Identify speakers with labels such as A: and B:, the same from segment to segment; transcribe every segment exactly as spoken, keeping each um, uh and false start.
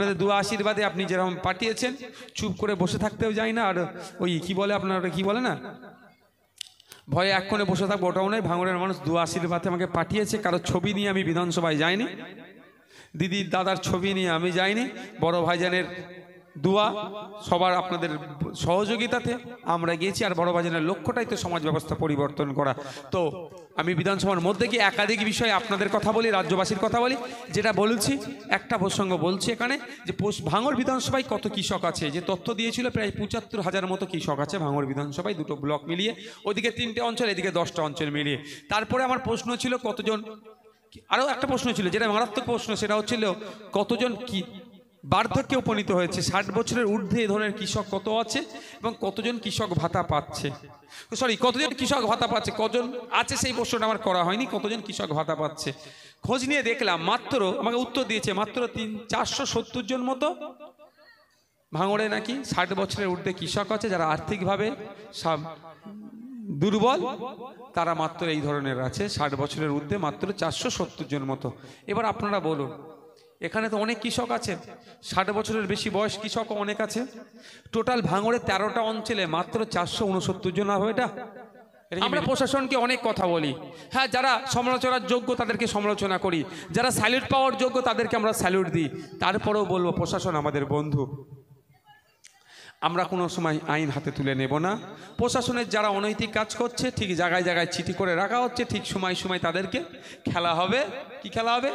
A: আপনাদের দুয়া আশীর্বাদে আপনি যেরকম পাঠিয়েছেন, চুপ করে বসে থাকতেও যাই না। আর ওই কি বলে আপনার, কি বলে না, ভয়ে এক কোণে বসে থাকবো, ওটাও নয়। ভাঙড়ের মানুষ দুয়া আশীর্বাদে আমাকে পাঠিয়েছে। কারো ছবি নিয়ে আমি বিধানসভায় যাইনি, দিদির দাদার ছবি নিয়ে আমি যাইনি। বড় ভাইজানের দোয়া, সবার আপনাদের সহযোগিতাতে আমরা গিয়েছি। আর বড় ভাইজানের লক্ষ্যটাই তো সমাজ ব্যবস্থা পরিবর্তন করা। তো আমি বিধানসভার মধ্যে কি একাধিক বিষয়ে আপনাদের কথা বলি, রাজ্যবাসীর কথা বলি। যেটা বলছি, একটা প্রসঙ্গ বলছি এখানে, যে ভাঙড় বিধানসভায় কত কৃষক আছে, যে তথ্য দিয়েছিল প্রায় পঁচাত্তর হাজার মতো কৃষক আছে ভাঙড় বিধানসভায়, দুটো ব্লক মিলিয়ে, ওইদিকে তিনটে অঞ্চল, এদিকে দশটা অঞ্চল মিলিয়ে। তারপরে আমার প্রশ্ন ছিল কতজন, আরও একটা প্রশ্ন ছিল যেটা মারাত্মক প্রশ্ন, সেটা হচ্ছিল কতজন কি বার্ধক্যে উপনীত হয়েছে, ষাট বছরের ঊর্ধ্বে এ ধরনের কৃষক কত আছে, এবং কতজন কৃষক ভাতা পাচ্ছে। সরি, কতজন কৃষক ভাতা পাচ্ছে, কজন আছে সেই প্রশ্নটা আমার করা হয়নি, কতজন কৃষক ভাতা পাচ্ছে। খোঁজ নিয়ে দেখলাম মাত্র, আমাকে উত্তর দিয়েছে মাত্র তিন চারশো সত্তর জন মতো ভাঙড়ে নাকি ষাট বছরের ঊর্ধ্বে কৃষক আছে, যারা আর্থিকভাবে দুর্বল, তারা মাত্র এই ধরনের আছে, ষাট বছরের ঊর্ধ্বে মাত্র চারশো সত্তর জন মতো। এবার আপনারা বলুন, এখানে তো অনেক কৃষক আছে, ষাট বছরের বেশি বয়স কৃষকও অনেক আছে। টোটাল ভাঙড়ে তেরোটা অঞ্চলে মাত্র চারশো উনসত্তর জন হবে। এটা আমরা প্রশাসনকে অনেক কথা বলি, হ্যাঁ, যারা সমালোচনার যোগ্য তাদেরকে সমালোচনা করি, যারা স্যালুট পাওয়ার যোগ্য তাদেরকে আমরা স্যালুট দিই। তারপরেও বলবো, প্রশাসন আমাদের বন্ধু, আমরা কোনো সময় আইন হাতে তুলে নেব না। প্রশাসনের যারা অনৈতিক কাজ করছে, ঠিক জায়গায় জায়গায় চিঠি করে রাখা হচ্ছে, ঠিক সময় সময় তাদেরকে খেলা হবে। কি খেলা হবে?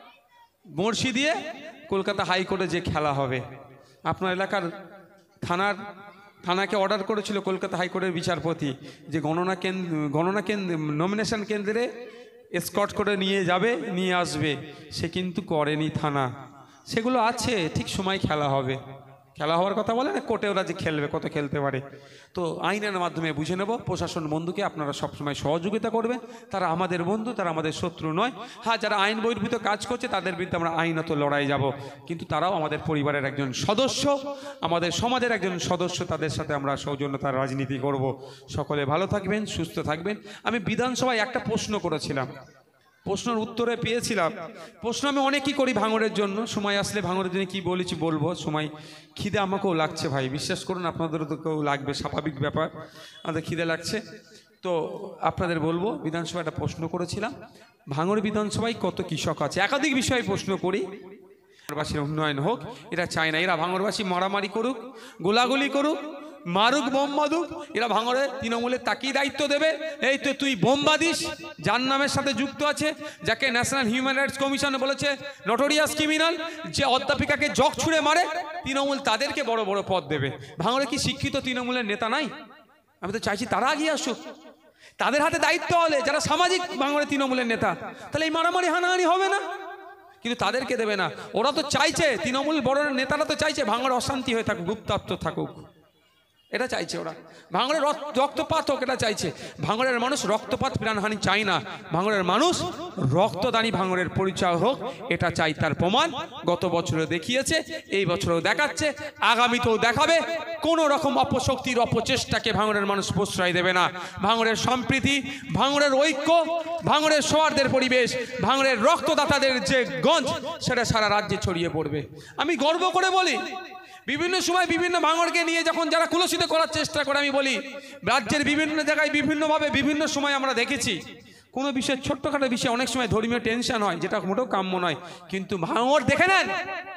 A: বড়শি দিয়ে কলকাতা হাইকোর্টে যে খেলা হবে। আপনার এলাকার থানার থানাকে অর্ডার করেছিল কলকাতা হাইকোর্টের বিচারপতি যে গণনা কেন্দ্র গণনা কেন্দ্র নমিনেশন কেন্দ্রে এসকর্ট করে নিয়ে যাবে, নিয়ে আসবে, সে কিন্তু করেনি থানা। সেগুলো আছে, ঠিক সময় খেলা হবে। খেলা হওয়ার কথা বলে না, কোর্টে ওরা যে খেলবে, কত খেলতে পারে। তো আইনের মাধ্যমে বুঝে নেব। প্রশাসন বন্ধুকে আপনারা সবসময় সহযোগিতা করবেন, তারা আমাদের বন্ধু, তারা আমাদের শত্রু নয়। হ্যাঁ, যারা আইন বহির্ভূত কাজ করছে তাদের বিরুদ্ধে আমরা আইনত লড়াই যাব, কিন্তু তারাও আমাদের পরিবারের একজন সদস্য, আমাদের সমাজের একজন সদস্য, তাদের সাথে আমরা সৌজন্যতার রাজনীতি করব। সকলে ভালো থাকবেন, সুস্থ থাকবেন। আমি বিধানসভায় একটা প্রশ্ন করেছিলাম, প্রশ্নের উত্তরে পেয়েছিলাম। প্রশ্ন আমি অনেকই করি ভাঙড়ের জন্য, সময় আসলে ভাঙড়ের জন্য কি বলেছি বলবো। সময় খিদে আমাকেও লাগছে ভাই, বিশ্বাস করুন, আপনাদেরও তো কেউ লাগবে, স্বাভাবিক ব্যাপার, আমাদের খিদে লাগছে। তো আপনাদের বলবো, বিধানসভায় একটা প্রশ্ন করেছিলাম, ভাঙড় বিধানসভায় কত কৃষক আছে। একাধিক বিষয়ে প্রশ্ন করি। ভাঙড়বাসীর উন্নয়ন হোক এটা চায় না, এরা ভাঙড়বাসী মারামারি করুক, গোলাগুলি করুক, মারুক, বোম বাঁধুক, এরা ভাঙড়ে তৃণমূলের তাকেই দায়িত্ব দেবে। এই তো তুই বোম বাঁধিস, যার নামের সাথে যুক্ত আছে, যাকে ন্যাশনাল হিউম্যান রাইটস কমিশন বলেছে নটোরিয়াস ক্রিমিনাল, যে অধ্যাপিকাকে জগ ছুঁড়ে মারে, তৃণমূল তাদেরকে বড় বড় পদ দেবে। ভাঙড়ে কি শিক্ষিত তৃণমূলের নেতা নাই? আমি তো চাইছি তারা এগিয়ে আসুক, তাদের হাতে দায়িত্ব হলে, যারা সামাজিক ভাঙড়ে তৃণমূলের নেতা, তাহলে এই মারামারি হানাহানি হবে না। কিন্তু তাদেরকে দেবে না। ওরা তো চাইছে, তৃণমূল বড় নেতারা তো চাইছে ভাঙড়ে অশান্তি হয়ে থাকুক, গুপ্তাত্ম থাকুক, এটা চাইছে ওরা। ভাঙড়ের রক্তপাত হোক, এটা চাইছে। ভাঙড়ের মানুষ রক্তপাত, প্রাণহানি চাই না। ভাঙড়ের মানুষ রক্তদানী ভাঙড়ের পরিচয় হোক, এটা চাই। তার প্রমাণ গত বছরে দেখিয়েছে, এই বছরেও দেখাচ্ছে, আগামীতেও দেখাবে। কোনো রকম অপশক্তির অপচেষ্টাকে ভাঙড়ের মানুষ প্রশ্রয় দেবে না। ভাঙড়ের সম্প্রীতি, ভাঙড়ের ঐক্য, ভাঙড়ের সৌহার্দের পরিবেশ, ভাঙড়ের রক্তদাতাদের যে গঞ্জ, সেটা সারা রাজ্যে ছড়িয়ে পড়বে। আমি গর্ব করে বলি, বিভিন্ন সময় বিভিন্ন ভাঙড়কে নিয়ে যখন যারা কুলসিত করার চেষ্টা করে, আমি বলি রাজ্যের বিভিন্ন জায়গায় বিভিন্নভাবে বিভিন্ন সময় আমরা দেখেছি, কোনো বিষয় ছোট্টখাটো বিষয়ে অনেক সময় ধর্মীয় টেনশন হয়, যেটা মোটেও কাম্য নয়। কিন্তু ভাঙড় দেখে নেন,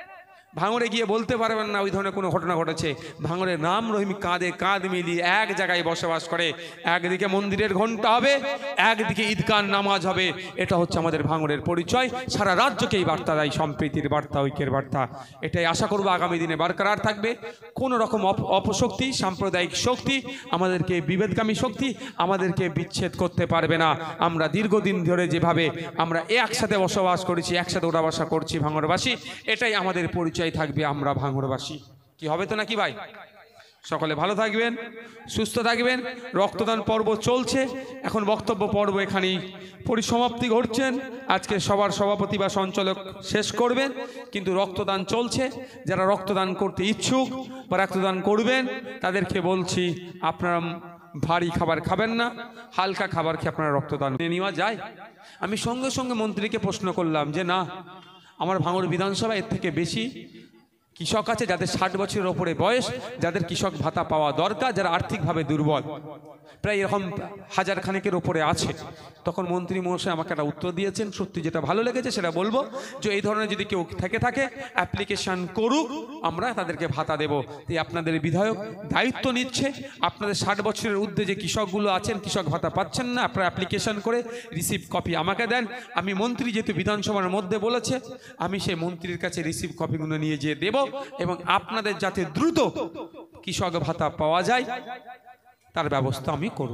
A: ভাঙড়ে গিয়ে বলতে পারবেন না ওই ধরনের কোনো ঘটনা ঘটেছে। ভাঙড়ের রাম রহিম কাঁধে কাঁধ মিলিয়ে এক জায়গায় বসবাস করে। একদিকে মন্দিরের ঘণ্টা হবে, একদিকে ঈদগাহ নামাজ হবে। এটা হচ্ছে আমাদের ভাঙড়ের পরিচয়। সারা রাজ্যকেই বার্তা দেয়, সম্প্রীতির বার্তা, ঐক্যের বার্তা। এটাই আশা করবো আগামী দিনে বরকরার থাকবে। কোনো রকম অপশক্তি, সাম্প্রদায়িক শক্তি, আমাদেরকে বিভেদগামী শক্তি আমাদেরকে বিচ্ছেদ করতে পারবে না। আমরা দীর্ঘদিন ধরে যেভাবে আমরা একসাথে বসবাস করেছি, একসাথে ওঠা বসা করছি ভাঙড়বাসী, এটাই আমাদের পরিচয় থাকবে। আমরা ভাঙড়বাসী, কি হবে তো নাকি ভাই? সকলে ভালো থাকবেন, সুস্থ থাকবেন। রক্তদান পর্ব চলছে, এখন বক্তব্য পর্ব এখানেই পরিসমাপ্তি ঘটছেন। আজকে সবার সভাপতি বা সঞ্চালক শেষ করবেন, কিন্তু রক্তদান চলছে। যারা রক্তদান করতে ইচ্ছুক বা রক্তদান করবেন, তাদেরকে বলছি আপনারা ভারী খাবার খাবেন না, হালকা খাবার খেয়ে আপনারা রক্তদান নেওয়া যায়। আমি সঙ্গে সঙ্গে মন্ত্রীকে প্রশ্ন করলাম যে না, আমার ভাঙড় বিধানসভা এর থেকে বেশি কৃষক আছে যাদের ষাট বছরের ওপরে বয়স, যাদের কৃষক ভাতা পাওয়া দরকার, যারা আর্থিকভাবে দুর্বল, প্রায় এরকম হাজার খানেকের ওপরে আছে। তখন মন্ত্রী মহাশয় আমাকে একটা উত্তর দিয়েছেন, সত্যি যেটা ভালো লেগেছে সেটা বলবো, যে এই ধরনের যদি কেউ থেকে থাকে অ্যাপ্লিকেশন করুক, আমরা তাদেরকে ভাতা দেব। এই আপনাদের বিধায়ক দায়িত্ব নিচ্ছে, আপনাদের ষাট বছরের ঊর্ধ্বে যে কৃষকগুলো আছেন, কৃষক ভাতা পাচ্ছেন না, আপনারা অ্যাপ্লিকেশন করে রিসিভ কপি আমাকে দেন। আমি মন্ত্রী যেহেতু বিধানসভার মধ্যে বলেছে, আমি সেই মন্ত্রীর কাছে রিসিভ কপিগুলো নিয়ে যেয়ে দেব, এবং আপনাদের যাতে দ্রুত কৃষক ভাতা পাওয়া যায় তার ব্যবস্থা আমি করব।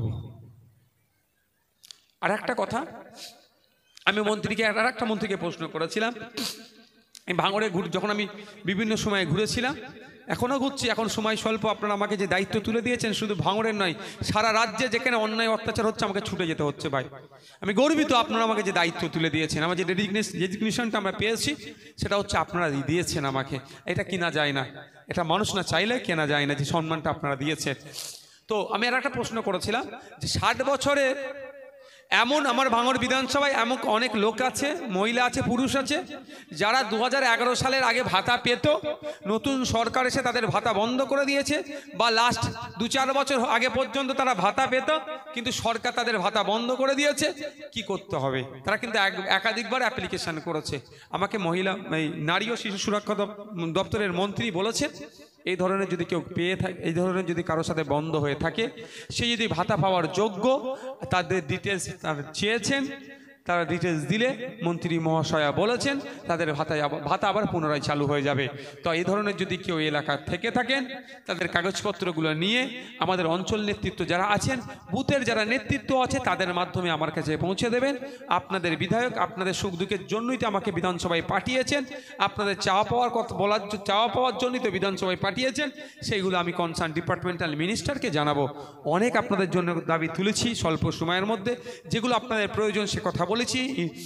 A: আর একটা কথা, আমি মন্ত্রীকে আর একটা মন্ত্রীকে প্রশ্ন করেছিলাম, এই ভাঙড়ে ঘুরে যখন আমি বিভিন্ন সময়ে ঘুরেছিলাম, এখনও ঘুরছি, এখন সময় স্বল্প, আপনারা আমাকে যে দায়িত্ব তুলে দিয়েছেন শুধু ভাঙড়ের নয়, সারা রাজ্যে যেখানে অন্যায় অত্যাচার হচ্ছে আমাকে ছুটে যেতে হচ্ছে। ভাই আমি গর্বিত, আপনারা আমাকে যে দায়িত্ব তুলে দিয়েছেন, আমার যে রেজিগনেশনটা আমরা পেয়েছি সেটা হচ্ছে আপনারা দিয়েছেন আমাকে। এটা কিনা যায় না, এটা মানুষ না চাইলে কেনা যায় না, যে সম্মানটা আপনারা দিয়েছেন। তো আমি আর একটা প্রশ্ন করেছিলাম যে ষাট বছরে এমন আমার ভাঙড় বিধানসভায় এমন অনেক লোক আছে, মহিলা আছে, পুরুষ আছে, যারা দু হাজার এগারো সালের আগে ভাতা পেত, নতুন সরকার এসে তাদের ভাতা বন্ধ করে দিয়েছে, বা লাস্ট দু চার বছর আগে পর্যন্ত তারা ভাতা পেত, কিন্তু সরকার তাদের ভাতা বন্ধ করে দিয়েছে। কি করতে হবে? তারা কিন্তু একাধিকবার অ্যাপ্লিকেশন করেছে। আমাকে মহিলা এই নারী ও শিশু সুরক্ষা দপ্তরের মন্ত্রী বলেছে, এই ধরনের যদি কেউ পেয়ে থাকে, এই ধরনের যদি কারোর সাথে বন্ধ হয়ে থাকে, সে যদি ভাতা পাওয়ার যোগ্য, তাদের ডিটেলস তারা চেয়েছেন, তারা ডিটেলস দিলে মন্ত্রী মহাশয়া বলেছেন তাদের ভাতা ভাতা আবার পুনরায় চালু হয়ে যাবে। তো এই ধরনের যদি কেউ এলাকা থেকে থাকেন, তাদের কাগজপত্রগুলো নিয়ে আমাদের অঞ্চল নেতৃত্ব যারা আছেন, বুথের যারা নেতৃত্ব আছে, তাদের মাধ্যমে আমার কাছে পৌঁছে দেবেন। আপনাদের বিধায়ক আপনাদের সুখ দুঃখের জন্যই তো আমাকে বিধানসভায় পাঠিয়েছেন, আপনাদের চাওয়া পাওয়ার কথা বলার চাওয়া পাওয়ার জন্যই তো বিধানসভায় পাঠিয়েছেন, সেইগুলো আমি কনসার্ন ডিপার্টমেন্টাল মিনিস্টারকে জানাবো। অনেক আপনাদের জন্য দাবি তুলেছি স্বল্প সময়ের মধ্যে, যেগুলো আপনাদের প্রয়োজন সে কথা বলেছি।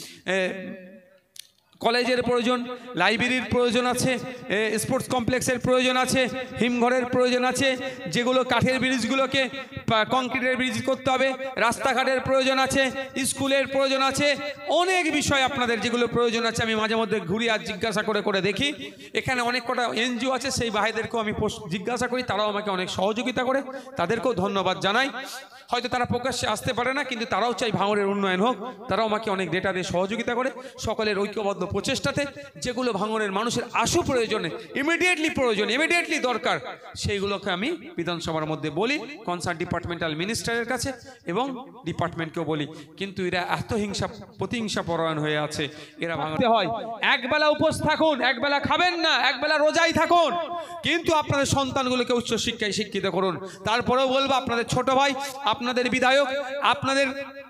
A: কলেজের প্রয়োজন, লাইব্রেরির প্রয়োজন আছে, স্পোর্টস কমপ্লেক্সের প্রয়োজন আছে, হিমঘরের প্রয়োজন আছে, যেগুলো কাঠের ব্রিজগুলোকে কংক্রিটের ব্রিজ করতে হবে, রাস্তাঘাটের প্রয়োজন আছে, স্কুলের প্রয়োজন আছে, অনেক বিষয় আপনাদের যেগুলো প্রয়োজন আছে আমি মাঝে মধ্যে ঘুরি আর জিজ্ঞাসা করে করে দেখি। এখানে অনেক কটা এনজিও আছে, সেই ভাইদেরকেও আমি জিজ্ঞাসা করি, তারাও আমাকে অনেক সহযোগিতা করে, তাদেরকেও ধন্যবাদ জানাই। হয়তো তারা প্রকাশ্যে আসতে পারে না, কিন্তু তারাও চাই ভাঙড়ের উন্নয়ন হোক, তারাও আমাকে অনেক ডেটা দিয়ে সহযোগিতা করে। সকলের ঐক্যবদ্ধ প্রচেষ্টাতে যেগুলো ভাঙড়ের মানুষের আশু প্রয়োজনে, ইমিডিয়েটলি প্রয়োজন, ইমিডিয়েটলি দরকার, সেইগুলোকে আমি বিধানসভার মধ্যে বলি, কনসার্ন ডিপার্টমেন্টাল মিনিস্টারের কাছে এবং ডিপার্টমেন্টকেও বলি। কিন্তু এরা এত হিংসা প্রতিহিংসা পরায়ণ হয়ে আছে, এরা ভাঙতে হয়। একবেলা উপোস থাকুন, একবেলা খাবেন না, একবেলা রোজাই থাকুন, কিন্তু আপনাদের সন্তানগুলোকে উচ্চ শিক্ষায় শিক্ষিত করুন। তারপরেও বলবো, আপনাদের ছোট ভাই, আপনাদের বিধায়ক আপনাদের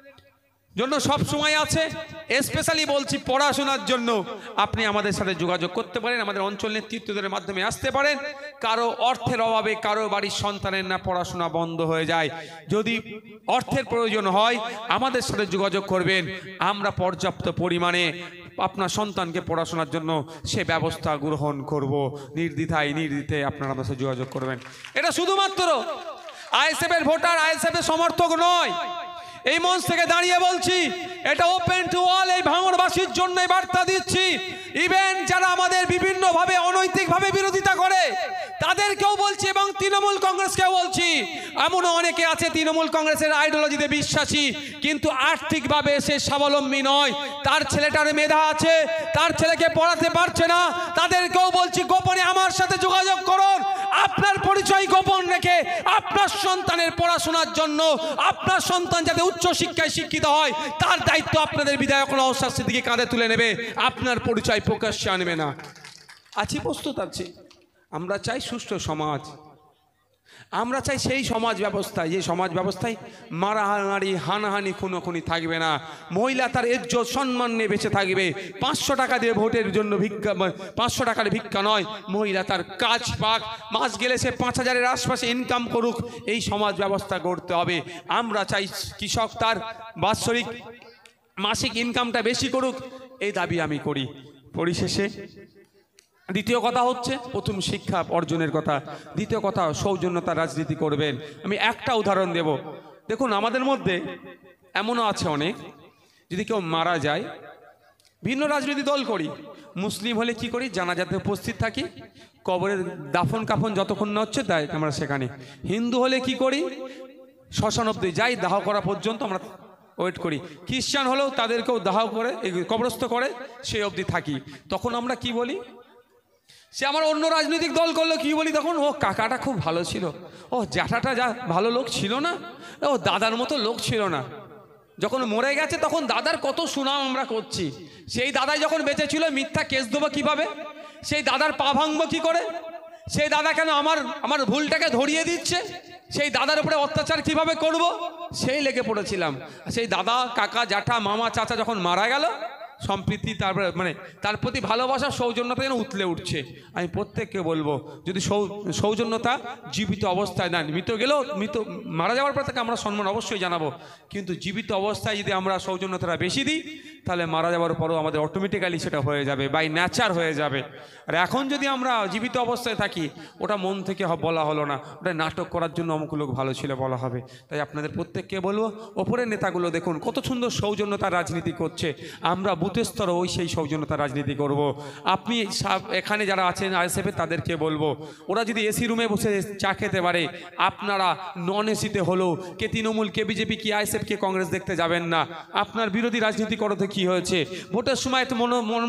A: জন্য সব সময় আছে। স্পেশালি বলছি পড়াশোনার জন্য আপনি আমাদের সাথে যোগাযোগ করতে পারেন, আমাদের অঞ্চল নেতৃত্বদের মাধ্যমে আসতে পারেন। কারো অর্থের অভাবে কারো বাড়ির সন্তানের না পড়াশোনা বন্ধ হয়ে যায়, যদি অর্থের প্রয়োজন হয় আমাদের সাথে যোগাযোগ করবেন, আমরা পর্যাপ্ত পরিমাণে আপনার সন্তানকে পড়াশোনার জন্য সে ব্যবস্থা গ্রহণ করব। নির্দ্বিধায় নির্দ্বিধে আপনারা আমাদের সাথে যোগাযোগ করবেন। এটা শুধুমাত্র আইএসএফ এর ভোটার, আইএসএফ এর সমর্থক নয়, এই মঞ্চ থেকে দাঁড়িয়ে বলছি, এটা ওপেন টু অল, এই ভাঙড়বাসীর জন্য বার্তা দিচ্ছি। ইভেন যারা আমাদের বিভিন্ন ভাবে অনৈতিক ভাবে বিরোধিতা করে তাদেরকেও বলছি, এবং তৃণমূল কংগ্রেসকেও বলছি। এমনও অনেকে আছে তৃণমূল কংগ্রেসের আইডিওলজিতে বিশ্বাসী, কিন্তু আর্থিকভাবে সে স্বাবলম্বী নয়, তার ছেলেটার মেধা আছে, তার ছেলেকে পড়াতে পারছে না, তাদেরকেও বলছি গোপনে আমার সাথে যোগাযোগ করুন। আপনার পরিচয় গোপন রেখে আপনার সন্তানের পড়াশোনার জন্য, আপনার সন্তান যাতে উচ্চ শিক্ষায় শিক্ষিত হয়, তার দায়িত্ব আপনাদের বিধায়ক নওশাদ সিদ্দিকী কাঁধে তুলে নেবে, আপনার পরিচয় প্রকাশ্যে আনবে না। আছি প্রস্তুত আছি। আমরা চাই সুষ্ঠু সমাজ, আমরা চাই সেই সমাজ ব্যবস্থায়, যে সমাজ ব্যবস্থায় মারামারি হানাহানি খুনোখুনি থাকবে না, মহিলা তার ইজ্জত সম্মান নিয়ে বেঁচে থাকবে। পাঁচশো টাকা দিয়ে ভোটের জন্য ভিক্ষা, পাঁচশো টাকার ভিক্ষা নয়, মহিলা তার কাজ পাক, মাস গেলে সে পাঁচ হাজারের আশপাশে ইনকাম করুক, এই সমাজ ব্যবস্থা গড়তে হবে। আমরা চাই কৃষক তার বাৎসরিক মাসিক ইনকামটা বেশি করুক, এই দাবি আমি করি। পরিশেষে দ্বিতীয় কথা হচ্ছে, প্রথম শিক্ষা অর্জনের কথা, দ্বিতীয় কথা সৌজন্যতা রাজনীতি করবেন। আমি একটা উদাহরণ দেব। দেখুন, আমাদের মধ্যে এমনও আছে অনেক, যদি কেউ মারা যায় ভিন্ন রাজনৈতিক দল করি। মুসলিম হলে কি করি, জানাজাতে উপস্থিত থাকি, কবরের দাফন কাফন যতক্ষণ না হচ্ছে তাই আমরা সেখানে। হিন্দু হলে কি করি, শ্মশান অব্দি যাই, দাহ করা পর্যন্ত আমরা ওয়েট করি। খ্রিস্টান হলেও তাদেরকেও দাহ করে কবরস্থ করে সেই অবধি থাকি। তখন আমরা কি বলি, সে আমার অন্য রাজনৈতিক দল করলো কি বলি তখন, ও কাকাটা খুব ভালো ছিল, ও জ্যাঠাটা যা ভালো লোক ছিল না, ও দাদার মতো লোক ছিল না। যখন মরে গেছে তখন দাদার কত সুনাম আমরা করছি। সেই দাদাই যখন বেঁচে ছিল মিথ্যা কেস দেবো কিভাবে, সেই দাদার পা ভাঙবো কি করে, সেই দাদা কেন আমার আমার ভুলটাকে ধরিয়ে দিচ্ছে, সেই দাদার উপরে অত্যাচার কিভাবে করব, সেই লেগে পড়েছিলাম। সেই দাদা কাকা জ্যাঠা মামা চাচা যখন মারা গেল, সম্প্রীতি তারপরে মানে তার প্রতি ভালোবাসা সৌজন্যতা যেন উতলে উঠছে। আমি প্রত্যেককে বলবো, যদি সৌজন্যতা জীবিত অবস্থায় নেন, মৃত গেলেও মৃত মারা যাওয়ার পর থেকে আমরা সম্মান অবশ্যই জানাবো, কিন্তু জীবিত অবস্থায় যদি আমরা সৌজন্যতাটা বেশি দিই তাহলে মারা যাওয়ার পরও আমাদের অটোমেটিক্যালি সেটা হয়ে যাবে, বাই ন্যাচার হয়ে যাবে। আর এখন যদি আমরা জীবিত অবস্থায় থাকি, ওটা মন থেকে বলা হলো না, ওটা নাটক করার জন্য অমুক লোক ভালো ছিল বলা হবে। তাই আপনাদের প্রত্যেককে বলবো, ওপরের নেতাগুলো দেখুন কত সুন্দর সৌজন্যতার রাজনীতি করছে, আমরা বুথের স্তরে ওই সেই সৌজন্যতার রাজনীতি করব। আপনি এখানে যারা আছেন আইএসএফে তাদেরকে বলবো, ওরা যদি এসি রুমে বসে চা খেতে পারে, আপনারা নন এসিতে হলেও কে তৃণমূল কে বিজেপি কি আইএসএফ কে কংগ্রেস দেখতে যাবেন না। আপনার বিরোধী রাজনীতি করতে কি হয়েছে, ভোটের সময় তো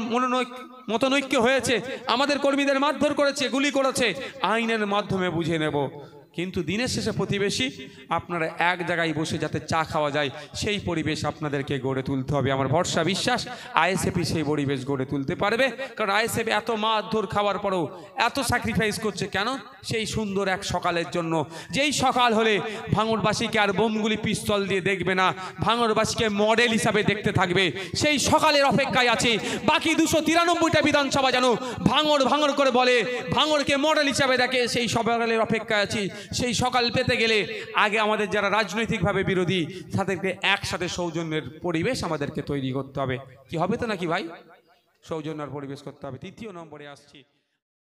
A: মতনৈক্য হয়েছে, আমাদের কর্মীদের মারধর করেছে, গুলি করেছে, আইনের মাধ্যমে বুঝে নেব। কিন্তু দিনের শেষে প্রতিবেশী আপনারা এক জায়গায় বসে যাতে চা খাওয়া যায় সেই পরিবেশ আপনাদেরকে গড়ে তুলতে হবে। আমার ভরসা বিশ্বাস আইএসএফই সেই পরিবেশ গড়ে তুলতে পারবে, কারণ আইএসএফ এত মারধর খাওয়ার পরেও এত স্যাক্রিফাইস করছে কেন, সেই সুন্দর এক সকালের জন্য। যেই সকাল হলে ভাঙড়বাসীকে আর বোমগুলি পিস্তল দিয়ে দেখবে না, ভাঙড়বাসীকে মডেল হিসাবে দেখতে থাকবে, সেই সকালের অপেক্ষায় আছে। বাকি দুশো তিরানব্বইটা বিধানসভা যেন ভাঙড় ভাঙড় করে বলে, ভাঙড়কে মডেল হিসাবে দেখে, সেই সকালের অপেক্ষায় আছি। সেই সকাল পেতে গেলে আগে আমাদের যারা রাজনৈতিকভাবে বিরোধী তাদেরকে একসাথে সৌজন্যের পরিবেশ আমাদেরকে তৈরি করতে হবে। কি হবে তো নাকি ভাই, সৌজন্যের পরিবেশ করতে হবে। তৃতীয় নম্বরে আসছি।